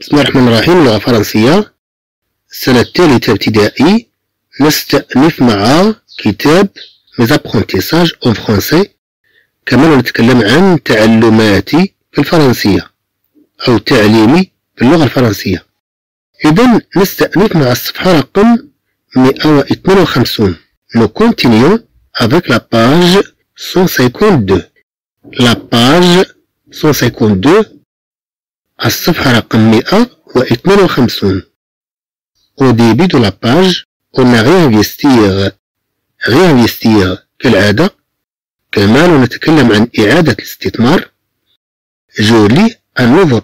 بسم الله الرحمن الرحيم. اللغة الفرنسية السنة الثالثة ابتدائي. نستأنف مع كتاب mes apprentissages en français. كما نتكلم عن تعلماتي في الفرنسية أو تعليمي في اللغة الفرنسية. إذن نستأنف مع الصفحة رقم 152. Nous continuons avec la page 152. La page 152 الصفحة رقم 152. Au début de la page, on a réinvestir كالعادة. كما نتكلم عن إعادة الاستثمار. Je lis un nouveau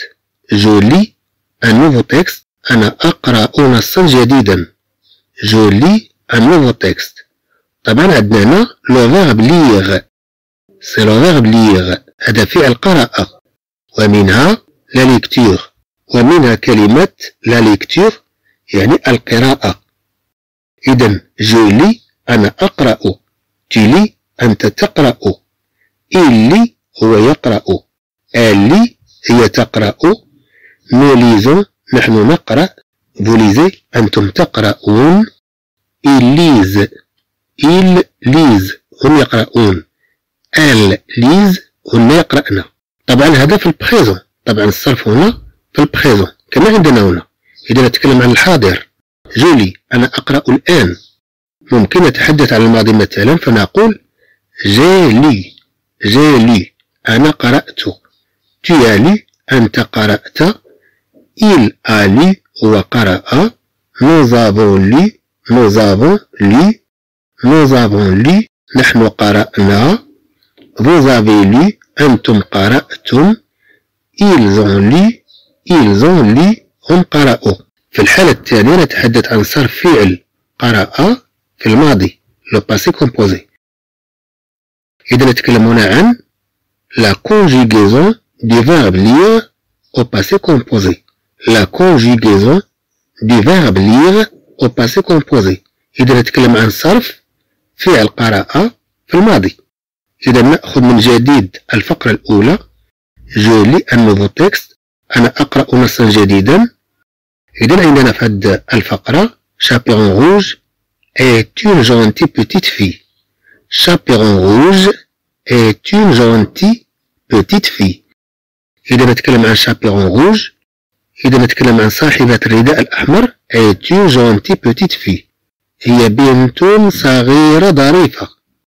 texte. أنا أقرأ نصا جديدا. Je lis un nouveau texte. طبعا عندنا هنا le verbe lire. C'est le verbe lire. هذا فعل قراءة. ومنها la lecture. ومنها كلمة la lecture يعني القراءة. إذن je lis أنا أقرأ. tu lis أنت تقرأ. il lit هو يقرأ. elle lit هي تقرأ. nous lisons نحن نقرأ. vous lisez أنتم تقرؤون. ils lisent هم يقرؤون. elles lisent هن يقرأن. طبعا هذا في البريزون. طبعا الصرف هنا في البريزون كما عندنا هنا. إذا نتكلم عن الحاضر جولي أنا أقرأ الآن. ممكن نتحدث عن الماضي مثلا فنقول جي لي أنا قرأت. tu as lu أنت قرأت. il a lu هو قرأ. nous avons lu نحن قرأنا. vous avez lu أنتم قرأتم. ils ont lu هم قرأوا. في الحالة الثانية نتحدث عن صرف فعل قرأ في الماضي le passé composé. إذا نتكلم هنا عن la conjugaison du verbe lire au passé composé. la conjugaison du verbe lire au passé composé. إذا نتكلم عن صرف فعل قرأ في الماضي. إذا نأخذ من جديد الفقرة الأولى. je lis un nouveau texte. أنا أقرأ نصا جديدا. إذا عندنا في هذه الفقرة chaperon rouge est une gentille petite fille. chaperon rouge est une gentille petite fille. إذا نتكلم عن chaperon rouge. إذا نتكلم عن صاحبة الرداء الأحمر est une gentille petite fille. هي بنت صغيرة ظريفة.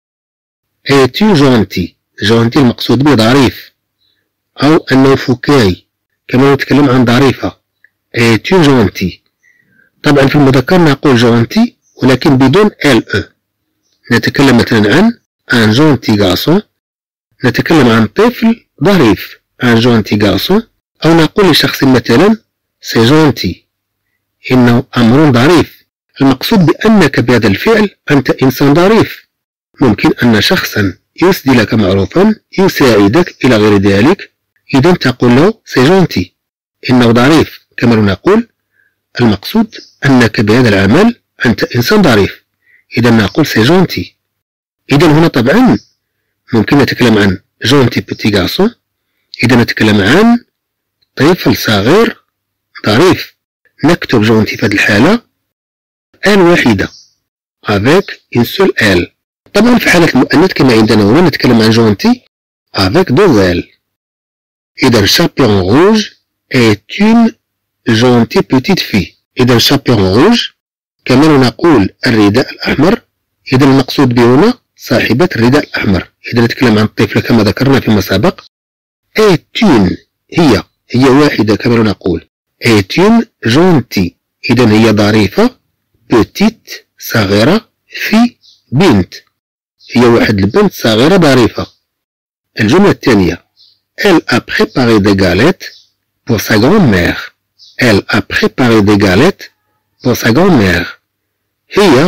est une gentille المقصود به ظريف أو أنه فكاهي كما نتكلم عن ظريفة est une gentille. طبعا في المذكر نقول gentille ولكن بدون le. نتكلم مثلا عن un gentil garçon. نتكلم عن طفل ظريف un gentil garçon. أو نقول لشخص مثلا c'est gentil إنه أمر ظريف. المقصود بأنك بهذا الفعل أنت إنسان ظريف. ممكن أن شخصا يسدي لك معروفا يساعدك إلى غير ذلك. إذا تقول له c'est gentil إنه ظريف. كما نقول المقصود أنك بهذا العمل أنت إنسان ظريف. إذا نقول c'est gentil. إذا هنا طبعا ممكن نتكلم عن gentil petit garçon. إذا نتكلم عن طفل صغير ظريف. نكتب gentil في هذه الحالة آل واحدة avec une seule L. طبعا في حالة المؤنث كما عندنا هنا نتكلم عن gentil avec deux L. إذا chaperon rouge est une gentille petite fille. إذا chaperon rouge كما نقول الرداء الأحمر. إذا المقصود به هنا صاحبة الرداء الأحمر. إذا نتكلم عن الطفلة كما ذكرنا فيما سبق est une هي واحدة كما نقول est une gentille. إذا هي ظريفة. petite صغيرة. في بنت هي واحد البنت صغيرة ظريفة. الجملة الثانية elle a préparé des galettes pour sa grand-mère. elle a préparé des galettes pour sa grand-mère. هي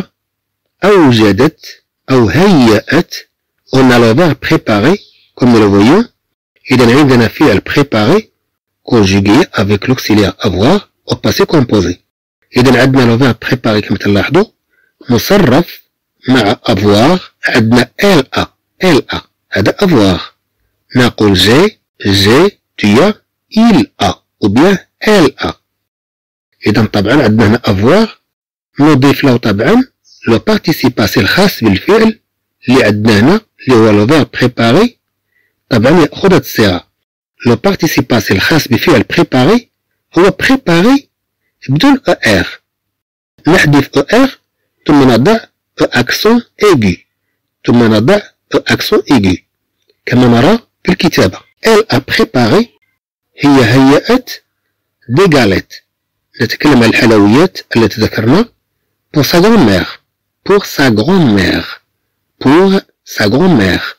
أوجدت أو هيأت. on a le verbe préparer comme nous le voyons. إذا عندنا فعل préparer conjugué avec l'auxiliaire avoir au passé composé. إذا عندنا le verbe préparer كما تلاحظوا مصرف مع avoir. عندنا elle a هذا avoir. نقول j'ai, tu as, il a ou bien elle a. إذا طبعا عندنا هنا avoir نضيف له طبعا لو بارتيسيباسي الخاص بالفعل اللي عندنا هنا اللي هو لو فيرب بريباري. طبعا يأخذ هاد الصيغة. لو بارتيسيباسي الخاص بفعل بريباري هو بريباري بدون ER. نحذف ER ثم نضع أكسون إيغي، ثم نضع أكسون إيغي كما نرى في الكتابة. Elle a préparé هي هيأت دي غاليت. نتكلم عن الحلويات التي ذكرنا pour sa grand-mère. pour sa grand-mère. pour sa grand-mère.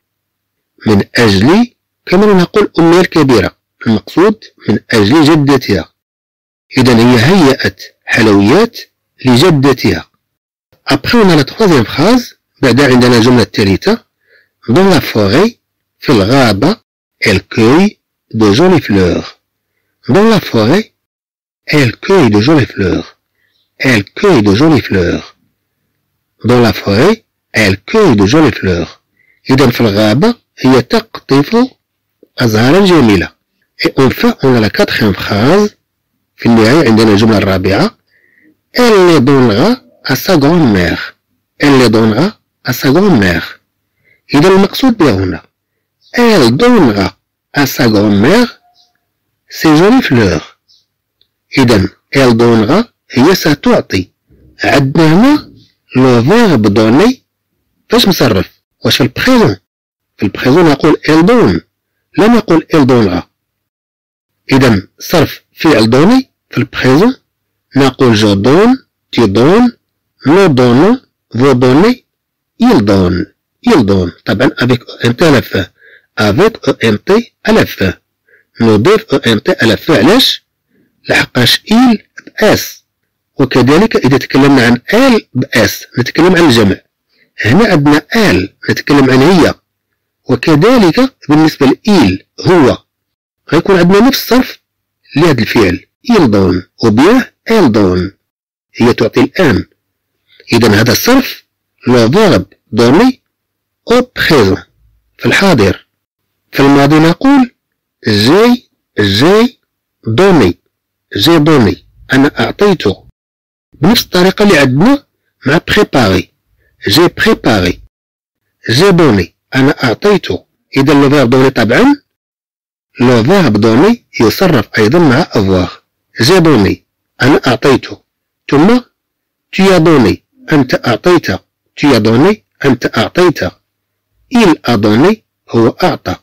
من أجل كما نقول أمها الكبيرة، المقصود من أجل جدتها. إذا هي هيأت حلويات لجدتها. Après on a la troisième phrase. بعد عندنا الجملة الثالثة. Dans la forêt في الغابة elle cueille de jolies fleurs. Dans la forêt elle cueille de jolies fleurs. Elle cueille de jolies fleurs. Dans la forêt elle cueille de jolies fleurs. إذا في الغابة هي تقطف أزهارا جميلة. Et enfin on a la quatrième phrase. في النهاية عندنا الجملة الرابعة. Elle les donnera à sa grand-mère. Elle les donnera à sa grand-mère. إذا المقصود بها هنا elle donnera à sa grand-mère ces jolies fleurs. إذا elle donnera هي ستعطي. عندنا هنا لو فيرب دوني فاش مصرف؟ واش في البريزون؟ في البريزون نقول elle donne لا نقول elle donnera. إذا صرف فعل دوني في البريزون نقول je donne tu donnes nous donnons vous donnez il donne il donne. طبعا avec ENT à la fin. avec ENT à la fin. نضيف ENT à la fin. علاش؟ لحقاش il بأس، وكذلك إذا تكلمنا عن elle بأس نتكلم عن الجمع. هنا عندنا elle نتكلم عن هي، وكذلك بالنسبة لإل هو غيكون عندنا نفس الصرف لهذا الفعل il donne وبيه elle donne هي تعطي الآن. إذا هذا الصرف لو فيرب دوني au présent في الحاضر. في الماضي نقول j'ai donné j'ai donné أنا أعطيته. بنفس الطريقة اللي عندنا مع préparer j'ai préparé j'ai donné أنا أعطيته. إذا لو فيرب دوني طبعا لو فيرب دوني يصرف أيضا مع avoir. j'ai donné أنا أعطيته، ثم tu as donné أنت أعطيت، tu as donné أنت أعطيت. il a donné هو أعطى.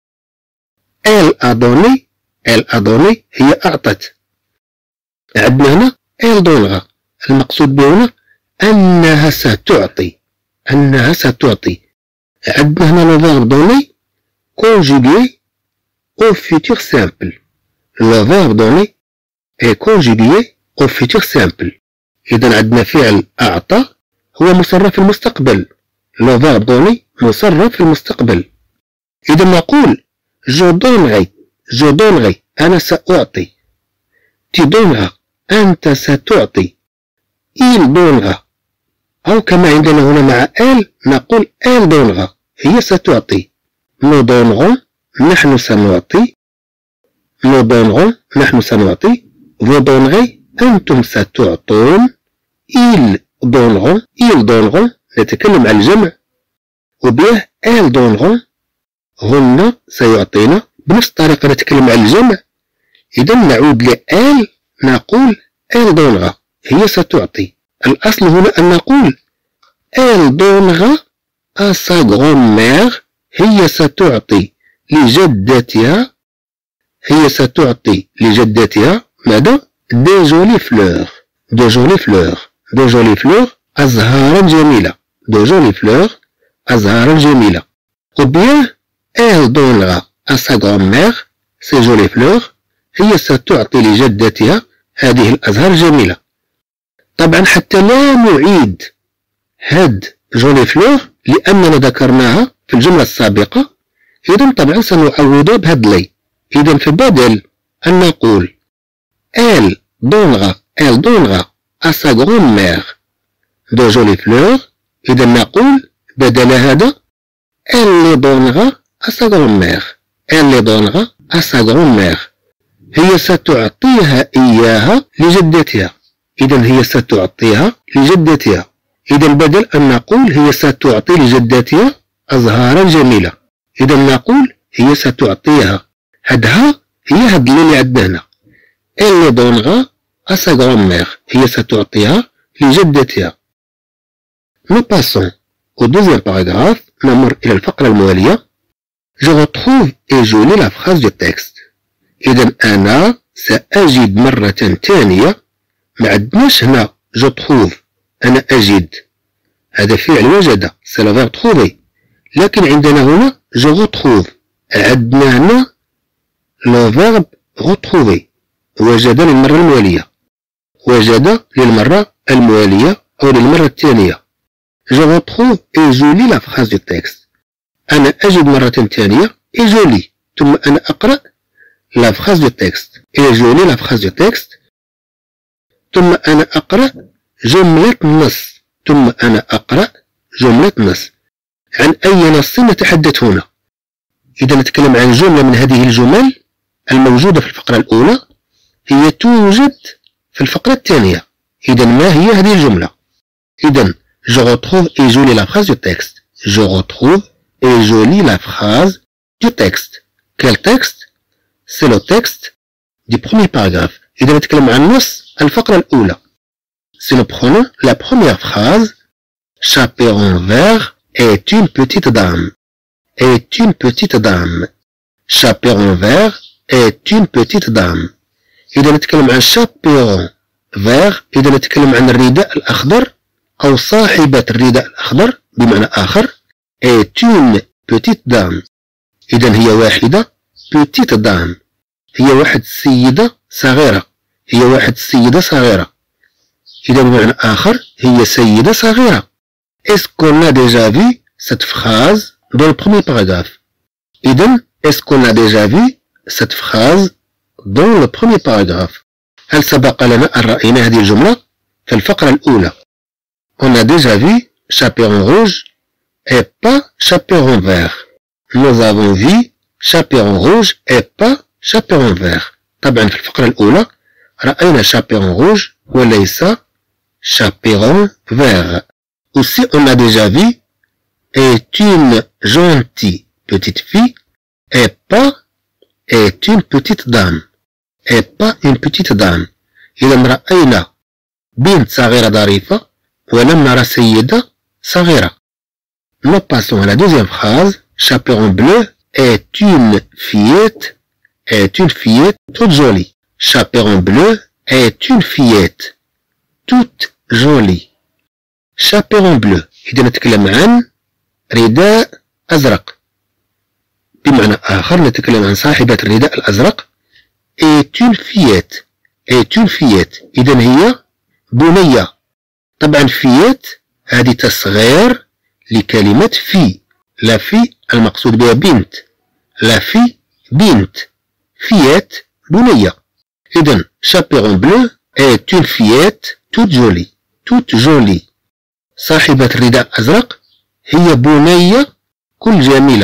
elle a donné elle a donné هي أعطت. عندنا هنا elle donnera المقصود به هنا أنها ستعطي أنها ستعطي. عندنا هنا لو فيرب دوني conjugué au futur simple. le verbe donner est conjugué au futur simple. إذا عندنا فعل أعطى هو مصرف في المستقبل. le verbe donner مصرف في المستقبل. إذا نقول je donnerai أنا سأعطي. tu donneras أنت ستعطي. il donnera أو كما عندنا هنا مع elle نقول elle donnera هي ستعطي. nous donnerons نحن سنعطي. nous donnerons نحن سنعطي. vous donnerez أنتم ستعطون. ils donneront نتكلم عن الجمع، وبيه elles donneront هن سيعطينا. بنفس الطريقة نتكلم عن الجمع. إذا نعود لelle نقول elle donnera هي ستعطي. الأصل هنا أن نقول elle donnera à sa grand-mère هي ستعطي لجدتها. هي ستعطي لجدتها ماذا؟ des jolies fleurs de jolies fleurs de jolies fleurs أزهارا جميلة de jolies fleurs أزهارا جميلة. ou bien elle donnera à sa grand-mère ces jolies fleurs هي ستعطي لجدتها هذه الأزهار الجميلة. طبعا حتى لا نعيد هاد جولي فلور لأننا ذكرناها في الجملة السابقة، إذا طبعا سنعوض بهاد لي. إذا في بدل أن نقول elle donnera à sa grand-mère de jolies fleurs، إذا نقول بدل هذا elle les donnera à sa grand-mère. elle les donnera à sa grand-mère. هي ستعطيها إياها لجدتها. إذا هي ستعطيها لجدتها. إذا بدل أن نقول هي ستعطي لجدتها أزهارا جميلة، إذا نقول هي ستعطيها. هادها هي هاد اللي عندنا هنا. Elle donnera à sa grand-mère. هي ستعطيها لجدتها. Nous passons au deuxième paragraphe. نمر إلى الفقرة الموالية. Je retrouve et je lis la phrase du texte. إذا أنا سأجد مرة ثانية. ما عندناش هنا je trouve، أنا أجد، هذا فعل وجد، c'est le verbe trouver. لكن عندنا هنا je retrouve، عندنا هنا le verbe retrouver، وجد للمرة الموالية، وجد للمرة الموالية أو للمرة الثانية. je retrouve et je lis la phrase du texte. أنا أجد مرة ثانية et je lis، ثم أنا أقرأ la phrase du texte. et je lis la phrase du texte. ثم أنا أقرأ جملة النص. ثم أنا أقرأ جملة النص. عن أي نص نتحدث هنا؟ إذا نتكلم عن جملة من هذه الجمل الموجودة في الفقرة الأولى هي توجد في الفقرة الثانية. إذا ما هي هذه الجملة؟ إذا je retrouve et je lis la phrase du texte. je retrouve et je lis la phrase du texte. Quel texte? C'est le texte du premier paragraphe. إذا نتكلم عن نص الفقرة الأولى. Si nous prenons la première phrase, Chaperon vert est une petite dame. Est une petite dame. Chaperon vert est une petite dame. إذا نتكلم عن chaperon vert، إذا نتكلم عن الرداء الأخضر أو صاحبة الرداء الأخضر بمعنى آخر، est une petite dame. إذا هي واحدة petite dame، هي واحد السيدة صغيرة، هي واحد السيدة صغيرة. إذا بمعنى آخر هي سيدة صغيرة. Est-ce qu'on a déjà vu cette phrase dans le premier paragraphe? إذا est-ce qu'on a déjà vu cette phrase dans le premier paragraphe؟ هل سبق لنا أن رأينا هذه الجملة في الفقرة الأولى؟ On a déjà vu chaperon rouge et pas chaperon vert. Nous avons vu chaperon rouge et pas chaperon vert. طبعا في الفقرة الأولى رأينا chaperon rouge وليس chaperon vert. Aussi on a déjà vu est une gentille petite fille et pas est une petite dame. et pas une petite dame. إذا رأينا بنت صغيرة ظريفة ولم نرى سيدة صغيرة. Nous passons à la deuxième phrase. Chaperon bleu est une fillette toute jolie. Chaperon bleu est une fillette toute jolie. chaperon bleu إذا نتكلم عن رداء أزرق. بمعنى آخر نتكلم عن صاحبة الرداء الأزرق. est une fillette إذا هي بنية. طبعا fillette هذه تصغير لكلمة في. لا في المقصود بها بنت، لا في بنت، fillette بنية. إذا chaperon bleu est une fillette toute jolie. صاحبة الرداء الأزرق هي بنية كل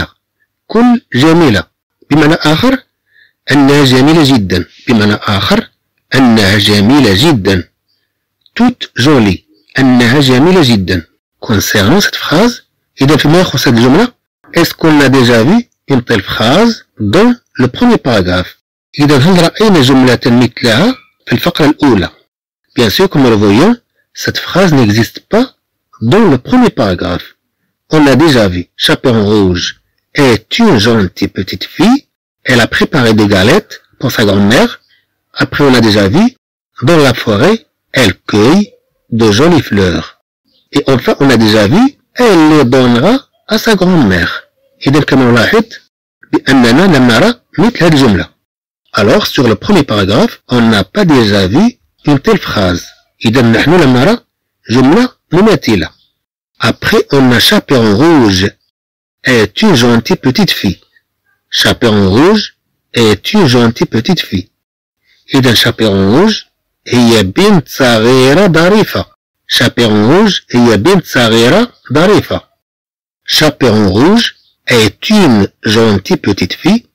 جميلة. بمعنى آخر أنها جميلة جدا. بمعنى آخر أنها جميلة جدا. toute jolie أنها جميلة جدا. Concernant cette phrase، إذا فيما يخص هذه الجملة، est-ce qu'on a déjà vu une telle phrase dans le premier paragraphe؟ إذا هل رأينا جملة مثلها في الفقرة الأولى؟ Bien sûr, comme nous le voyons, cette phrase n'existe pas dans le premier paragraphe. On a déjà vu Chaperon rouge est une gentille petite fille. Elle a préparé des galettes pour sa grand-mère. Après, on a déjà vu dans la forêt, elle cueille de jolies fleurs. Et enfin, on a déjà vu elle les donnera à sa grand-mère. إذا كما نلاحظ بأننا لم نرى مثل هذه الجملة. Alors, sur le premier paragraphe, on n'a pas déjà vu une telle phrase. إذا نحن لم نرى جملة مماثلة. Après, on a Chaperon rouge est une gentille petite fille. Chaperon rouge est une gentille petite fille. إذا Chaperon rouge هي بنت صغيرة ظريفة. Chaperon rouge هي بنت صغيرة ظريفة. Chaperon rouge est une gentille petite fille.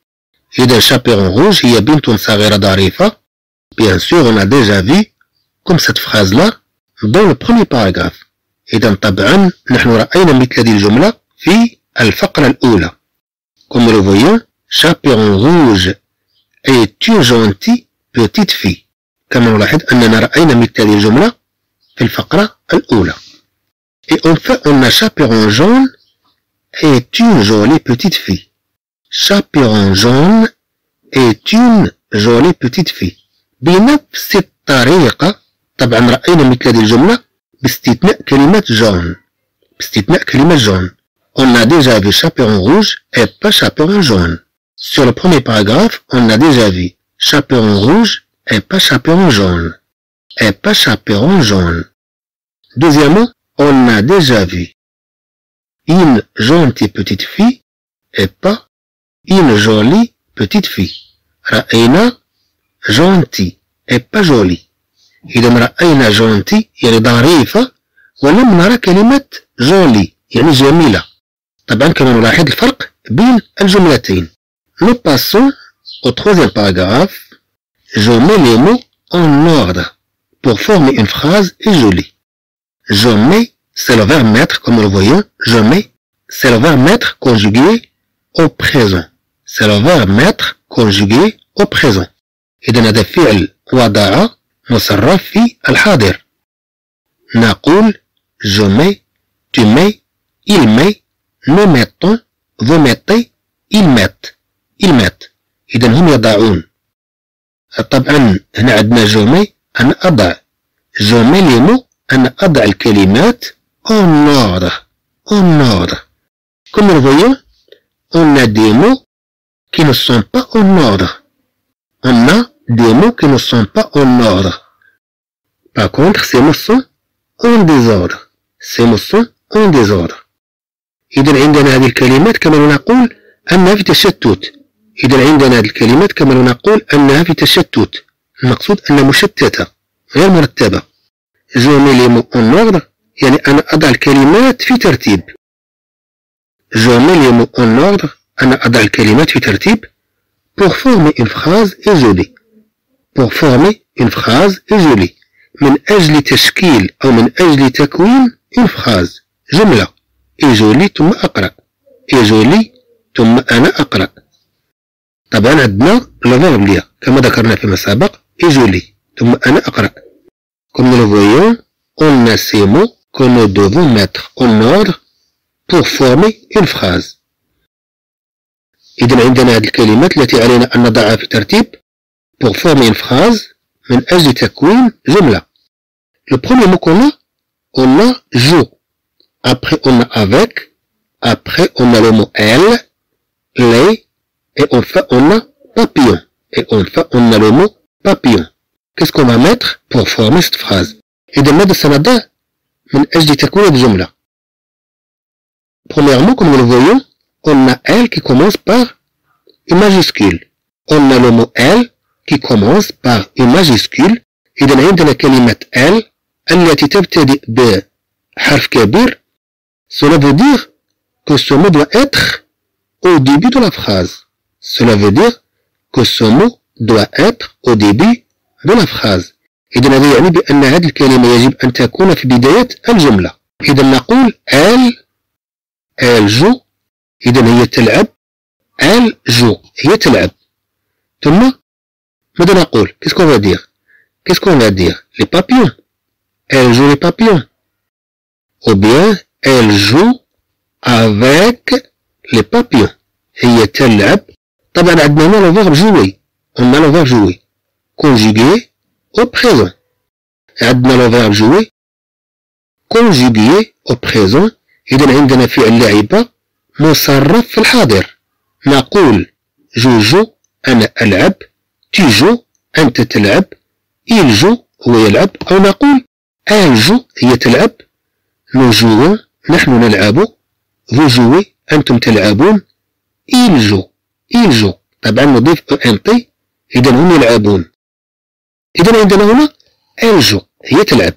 إذا chaperon rouge هي بنت صغيرة ظريفة. Bien sûr, on a déjà vu comme cette phrase-là dans le premier paragraphe. إذا طبعا نحن رأينا مثل هذه الجملة في الفقرة الأولى. Comme nous le voyons, chaperon rouge est une gentille petite fille. كما نلاحظ أننا رأينا مثل هذه الجملة في الفقرة الأولى. Et enfin, on a chaperon jaune est une jolie petite fille. Chaperon jaune est une jolie petite fille. بنفس الطريقة طبعا رأينا مثل هذه الجملة باستثناء كلمة jaune. باستثناء كلمة jaune. On a déjà vu chaperon rouge et pas chaperon jaune. Sur le premier paragraphe, on a déjà vu chaperon rouge et pas chaperon jaune. Et pas chaperon jaune. Deuxièmement, on a déjà vu une gentille petite fille et pas une jolie petite fille. رأينا gentil et pas jolie. إذا رأينا gentil يعني ظريفة ولم نرى كلمة jolie يعني جميلة. طبعا كما نلاحظ الفرق بين الجملتين. Nous passons au troisième paragraphe. Je mets les mots en ordre pour former une phrase et jolie. Je mets, c'est le verbe mettre, comme nous le voyons. Je mets, c'est le verbe mettre conjugué au présent. C'est le verbe mettre conjugué au présent. إذن هذا فعل وضع مصرف في الحاضر. نقول je mets, tu mets, il met, nous mettons, vous mettez, ils mettent. ils mettent. إذن هم يضعون. طبعا هنا عندنا je mets أنا أضع. je mets les mots أنا أضع الكلمات en ordre. en ordre. Comme nous le voyons, on a des mots qui ne sont pas en ordre. On a des mots qui ne sont pas en ordre. Par contre, ces mots sont en désordre. Ces mots sont en désordre. إذا عندنا هذه الكلمات كما نقول أنها في تشتت. إذا عندنا هذه الكلمات كما نقول أنها في تشتت. المقصود أنها مشتتة غير مرتبة. Je mets les mots en ordre يعني أنا أضع الكلمات في ترتيب. Je mets les mots en ordre أنا أضع الكلمات في ترتيب pour former une phrase et jolie. Pour former une phrase et jolie. من أجل تشكيل أو من أجل تكوين une phrase. جملة. et jolie ثم أقرأ. et jolie ثم أنا أقرأ. طبعا عندنا le verbe lire كما ذكرنا فيما سبق et jolie ثم أنا أقرأ. Comme nous le voyons, on a ces mots que nous devons mettre en ordre pour former une phrase. إذن عندنا هذه الكلمات التي علينا أن نضعها في ترتيب pour former une phrase من أجل تكوين جملة. Le premier mot qu'on a je. Après on a avec. Après on a le mot elle, les. Et enfin on a papillon. Et enfin on a le mot papillon. Qu'est-ce qu'on va mettre pour former cette phrase? إذا ماذا سنضع من أجل تكوين الجملة؟ Premièrement, comme nous le voyons, on a elle qui commence par une majuscule. On a le mot elle qui commence par une majuscule. إذا عندنا كلمة elle التي تبتدئ بحرف كبير. Cela veut dire que ce mot doit être au début de la phrase. Cela veut dire que ce mot doit être au début de la phrase. إذا هذا يعني بأن هذه الكلمة يجب أن تكون في بداية الجملة. إذا نقول elle joue. إذا هي تلعب. elle joue هي تلعب. ثم ماذا نقول؟ qu'est-ce qu'on va dire? qu'est-ce qu'on va dire? les papillons. elle joue les papillons. ou bien elle joue avec les papillons. هي تلعب. طبعا عندنا هنا le verbe jouer. on a le verbe jouer conjugué au présent. عندنا le verbe jouer conjugué au présent. إذا عندنا فعل لعب مصرف في الحاضر. نقول جو أنا ألعب. tu joues أنت تلعب. il joue هو يلعب. أو نقول elle joue هي تلعب. nous jouons نحن نلعب. vous jouez أنتم تلعبون. il joue طبعا نضيف ent. إذا هم يلعبون. إذا عندنا هنا elle joue هي تلعب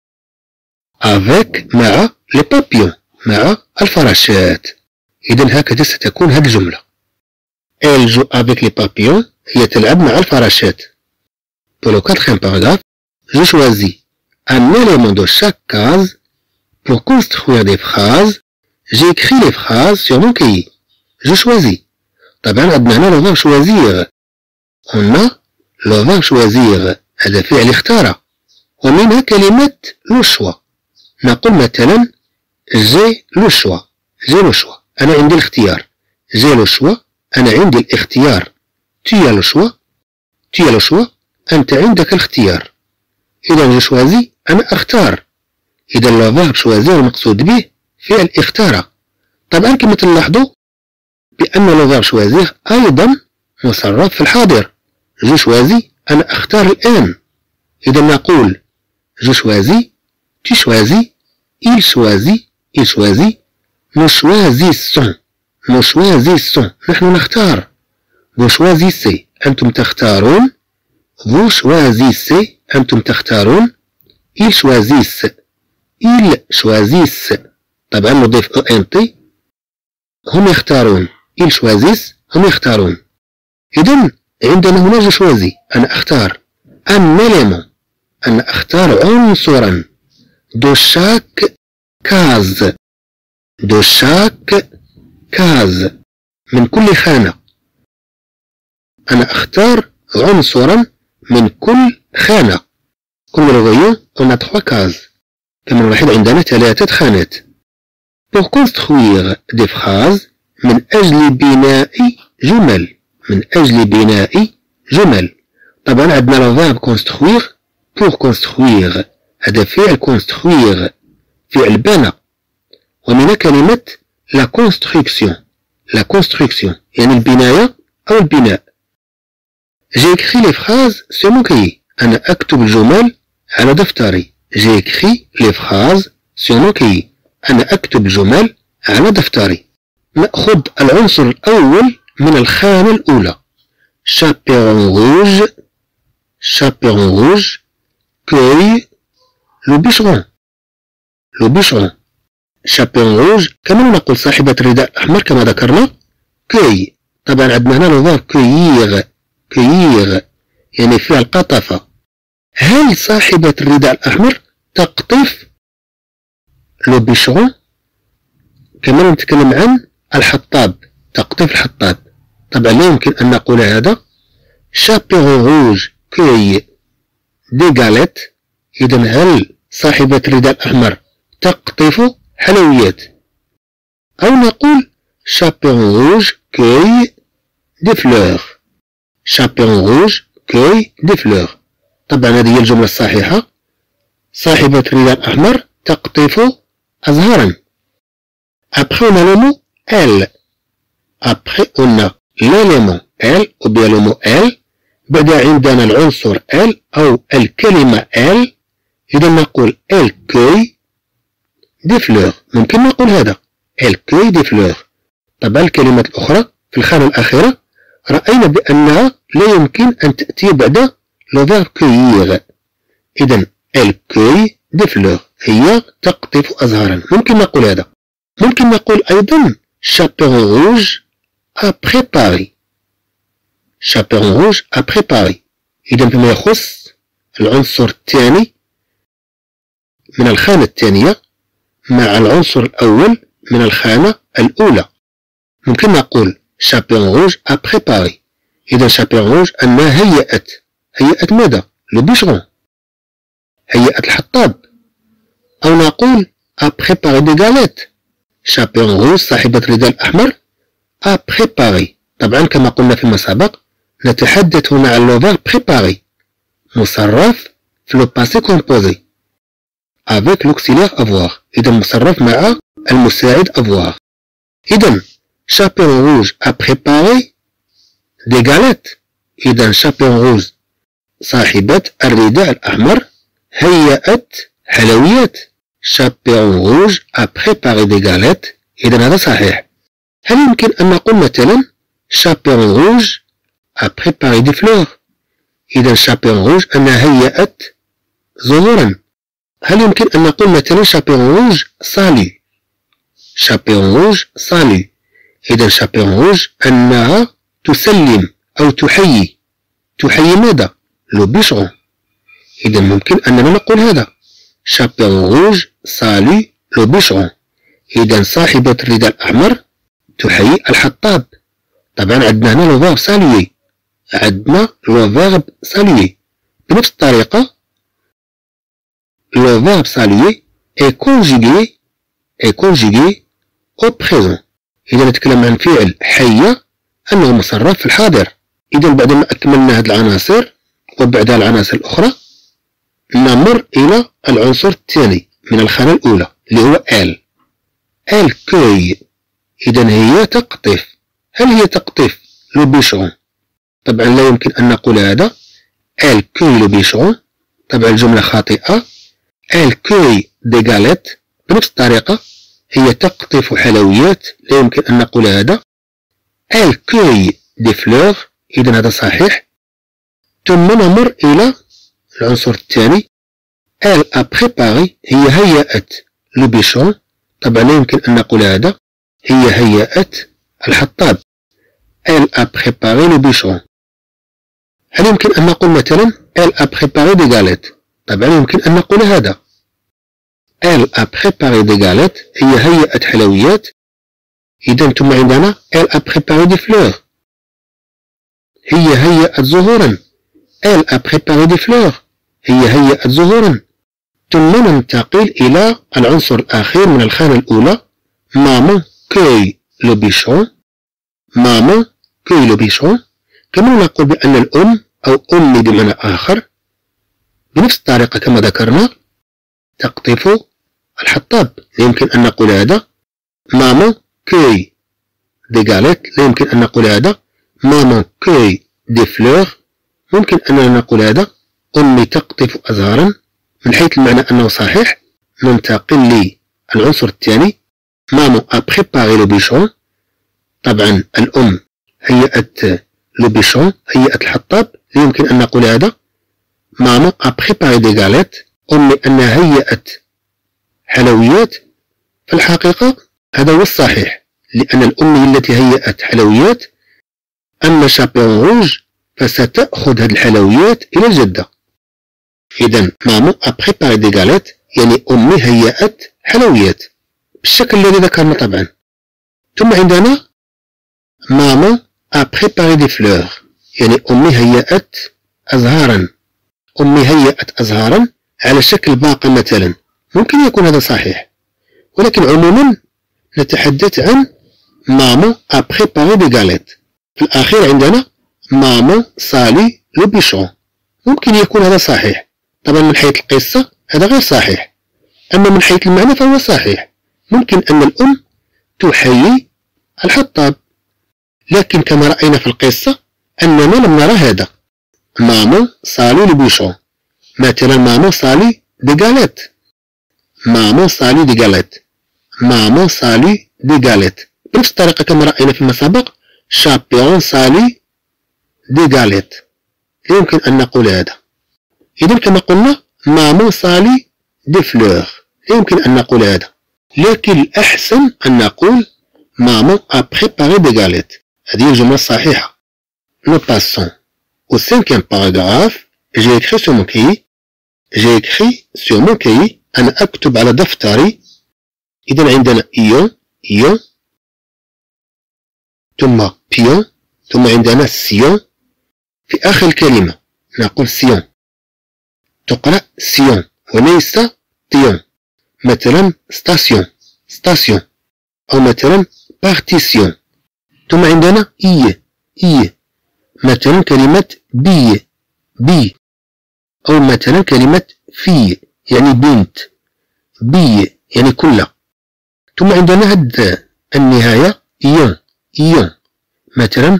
avec مع les papillons مع الفراشات. إذا هكذا ستكون هذه الجملة. Elle joue avec les papillons. هي تلعب مع الفراشات. Pour le quatrième paragraphe, je choisis un élément de chaque case pour construire des phrases. J'écris les phrases sur mon cahier. Je choisis. طبعا عندنا هنا le verbe choisir. On a le verbe choisir. هذا فعل اختار. ومنها كلمة le choix. نقول مثلا j'ai le choix. j'ai le choix. أنا عندي الاختيار. j'ai le choix. أنا عندي الاختيار. tu as le choix. tu as le choix. أنت عندك الاختيار. إذا je choisis. أنا أختار. إذا le verbe choisir المقصود به فعل اختار. طبعا كما تلاحظوا بأن le verbe choisir أيضا مصرف في الحاضر. je choisis. أنا أختار الآن. إذا نقول je choisis. tu choisis. il choisit. il choisit. nous choisissons. nous choisissons. نحن نختار. vous choisissez. أنتم تختارون. vous choisissez. أنتم تختارون. ils choisissent. ils choisissent. طبعا نضيف ENT. هم يختارون. ils choisissent. هم يختارون. إذن عندنا هنا je choisis. أنا أختار. un élément. أنا أختار عنصرا. de chaque case. de chaque case. من كل خانة. أنا أختار عنصرا من كل خانة. كما نرى on a 3 cases. كما نلاحظ عندنا 3 خانات. pour construire des phrases من أجل بناء جمل. من أجل بناء جمل. طبعا عندنا le verbe construire. pour construire هذا فعل construire فعل بنى. ومن كلمة la construction. la construction يعني البناية أو البناء. j'ai écrit les phrases sur mon cahier. أنا أكتب الجمل على دفتري. j'ai écrit les phrases sur mon cahier. أنا أكتب الجمل على دفتري. نأخذ العنصر الأول من الخانة الأولى. chaperon rouge. chaperon rouge cueille le bûcheron. le bûcheron. chaperon rouge كما نقول صاحبة الرداء الأحمر كما ذكرنا cueille. طبعا عندنا هنا le verbe cueillir. cueillir يعني فعل قطف. هل صاحبة الرداء الأحمر تقطف le bûcheron؟ كما نتكلم عن الحطاب. تقطف الحطاب. طبعا لا يمكن أن نقول هذا. chaperon rouge cueille des galettes. إذا هل صاحبة الرداء الأحمر تقطف حلويات؟ أو نقول chaperon rouge cueille des fleurs. chaperon rouge cueille des fleurs. طبعا هذه هي الجملة الصحيحة. صاحبة الرداء الأحمر تقطف أزهارا. après on a le mot elle. après on a l'élément elle ou bien le mot elle. بعد عندنا العنصر elle أو الكلمة elle. إذا نقول elle cueille des fleurs. ممكن نقول هذا elle cueille des fleurs. طبعا الكلمات الأخرى في الخانة الأخيرة رأينا بأنها لا يمكن أن تأتي بعد le verbe cueillir. إذا elle cueille des fleurs. هي تقطف أزهارا. ممكن نقول هذا. ممكن نقول أيضا chaperon rouge a préparé. chaperon rouge a préparé. إذا فيما يخص العنصر الثاني من الخانة الثانية مع العنصر الأول من الخانة الأولى ممكن نقول chaperon rouge a préparé. إذا chaperon rouge أنها هيأت. هيأت ماذا؟ le bûcheron. هيأت الحطاب. أو نقول a préparé des galettes. chaperon rouge صاحبة الرداء الأحمر a préparé. طبعا كما قلنا فيما سبق نتحدث هنا عن le verbe préparer مصرف في le passé composé avec l'auxiliaire avoir. إذا مصرف مع المساعد avoir. إذا chaperon rouge a préparé des galettes. إذا chaperon rouge صاحبة الرداء الأحمر هيأت حلويات. chaperon rouge a préparé des galettes. إذا هذا صحيح. هل يمكن أن نقول مثلا chaperon rouge a préparé des fleurs؟ إذا chaperon rouge أنها هيأت زهورا. هل يمكن أن نقول مثلا chaperon rouge salue؟ chaperon rouge salue. إذا chaperon rouge أنها تسلم أو تحيي. تحيي ماذا؟ لو بيشرون. إذا ممكن أننا نقول هذا شابيون روج سالي لو بيشرون. إذا صاحبة الرداء الأحمر تحيي الحطاب. طبعا عندنا هنا لو فيرب سالوي، عندنا لو فيرب سالوي. بنفس الطريقة لو فيرب سالوي est conjugué au présent. إذا نتكلم عن فعل حي أنه مصرف في الحاضر. إذا بعدما أكملنا هذه العناصر وبعدها العناصر الأخرى نمر إلى العنصر الثاني من الخانة الأولى اللي هو elle cueille. إذا هي تقطف. هل هي تقطف لو بيشرون؟ طبعا لا يمكن أن نقول هذا elle cueille لو بيشرون. طبعا الجملة خاطئة. elle cueille des galettes. بنفس الطريقة هي تقطف حلويات، لا يمكن أن نقول هذا elle cueille des fleurs. إذا هذا صحيح. ثم نمر إلى العنصر الثاني elle a préparé. هي هيأت لو بيشرون. طبعا لا يمكن أن نقول هذا هي هيأت الحطاب elle a préparé le bûcheron. هل يمكن أن نقول مثلا elle a préparé des galettes؟ طبعا يمكن أن نقول هذا elle a préparé des galettes. هي هيأت حلويات. إذا ثم عندنا elle a préparé des fleurs. هي هيأت زهورا. elle a préparé des fleurs. هي هيأت زهورا. ثم ننتقل إلى العنصر الأخير من الخانة الأولى maman cueille le bûcheron. maman cueille le bûcheron. كما نقول بأن الأم أو أمي بمعنى آخر بنفس الطريقة كما ذكرنا تقطف الحطاب. لا يمكن أن نقول هذا maman cueille des galettes. لا يمكن أن نقول هذا maman cueille des fleurs. ممكن أننا نقول هذا أمي تقطف أزهارا. من حيث المعنى أنه صحيح. ننتقل للعنصر الثاني maman a préparé le bûcheron. طبعا الأم هيأت لو بيشرون، هيأت الحطاب. لا يمكن أن نقول هذا maman a préparé des galettes. أمي أنها هيأت حلويات. في الحقيقة هذا هو الصحيح، لأن الأم هي التي هيأت حلويات. أما شابيون روج فستأخذ هذه الحلويات إلى الجدة. إذا maman a préparé des galettes يعني أمي هيأت حلويات بالشكل الذي ذكرنا طبعا. ثم عندنا maman a préparé des fleurs يعني أمي هيأت أزهارا. أمي هيأت أزهارا على شكل باقة مثلا. ممكن يكون هذا صحيح، ولكن عموما نتحدث عن maman a préparé des galettes. في الأخير عندنا maman سالي لو بيشرون. ممكن يكون هذا صحيح. طبعا من حيث القصة هذا غير صحيح، أما من حيث المعنى فهو صحيح. ممكن أن الأم تحيي الحطاب، لكن كما رأينا في القصة أننا لم نرى هذا maman سالي لو بيشرون. مثلا maman سالي دي غاليت. maman سالي دي غاليت. maman سالي دي غاليت. بنفس الطريقة كما رأينا فيما سبق شابيون سالي دي غاليت. لا يمكن أن نقول هذا. إذا كما قلنا maman سالي دي فلور. لا يمكن أن نقول هذا، لكن الأحسن أن نقول maman a préparé des galettes. هذه الجملة الصحيحة. Nous passons au 5e paragraphe. J'ai écrit sur mon cahier. J'ai écrit sur mon cahier. أنا أكتب على دفتري. إذا عندنا إيون ثم بيون ثم عندنا سيون. في آخر الكلمة نقول سيون. تقرأ سيون وليس تيون. مثلا ستاسيون أو مثلا بارتيسيون. ثم عندنا إي مثلا كلمة بي أو مثلا كلمة في يعني بنت، بي يعني كل. ثم عندنا هاد النهاية إيون مثلا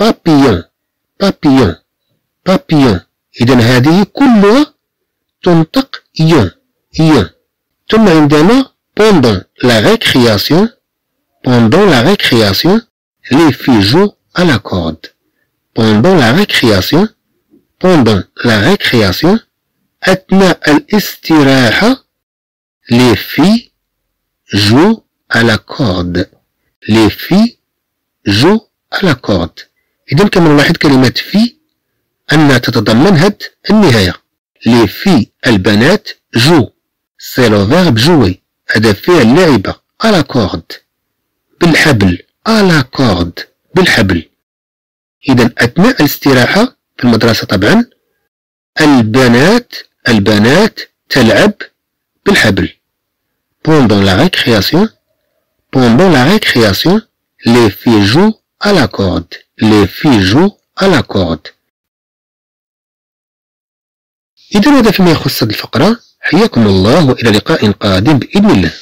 بابيون. إذا هذه كلها تنطق إيون. ثم عندنا pendant la récréation les filles jouent à la corde. pendant la récréation أثناء الاستراحة les filles jouent à la corde. les filles jouent à la corde. إذا كما نلاحظ كلمة في أنها تتضمن هاد النهاية. لي في البنات جو، سي لو فيرب جوي، هذا فعل لعب، على كورد بالحبل، على كورد بالحبل. إذا أثناء الاستراحة في المدرسة طبعا البنات تلعب بالحبل. Pendant la récréation, les filles jouent à la corde. Les filles jouent à la corde. إذا هذا فيما يخص هذه الفقرة. حياكم الله وإلى لقاء قادم بإذن الله.